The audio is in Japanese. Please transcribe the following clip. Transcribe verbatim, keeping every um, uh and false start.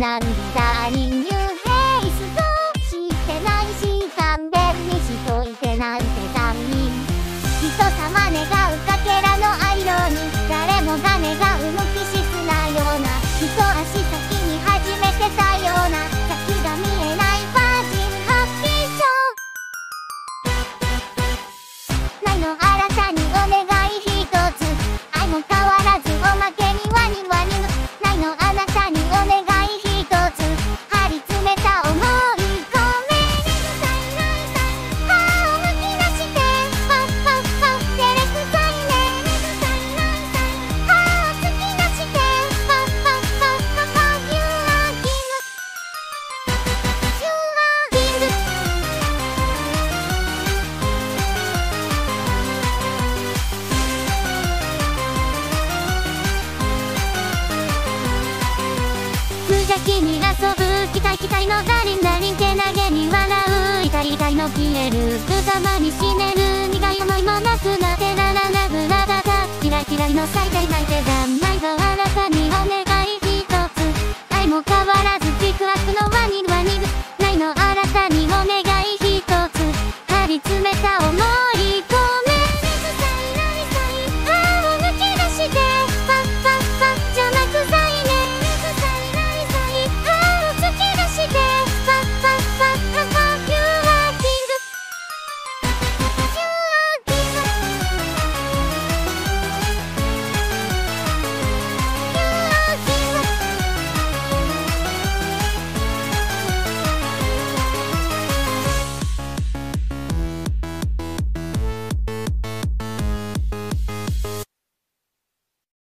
なんだ人間フェイスとしてないし勘弁にしといてなんて残忍人様願うかけらのアイロンに誰もが願う無機質なような一足先に始めてたような先が見えないバージンハッピーショーないの新たにお願い一つ愛も変わらずおまけにワニワニないのあなたにお願い一つ張り詰めた思いごめんなさい歯をむき出してファッファッファッ照れくさいね歯を突き出してファッファッファッファッファッユーアーキングユーアーキング無邪気に遊ぶ期待期待のダリンダリンけなげに笑う痛い痛いの消える深まにしめる苦い思いもなくなってラララブラダダ嫌い嫌いの最低泣いてだんないぞあなたにお願い一つ愛も変わら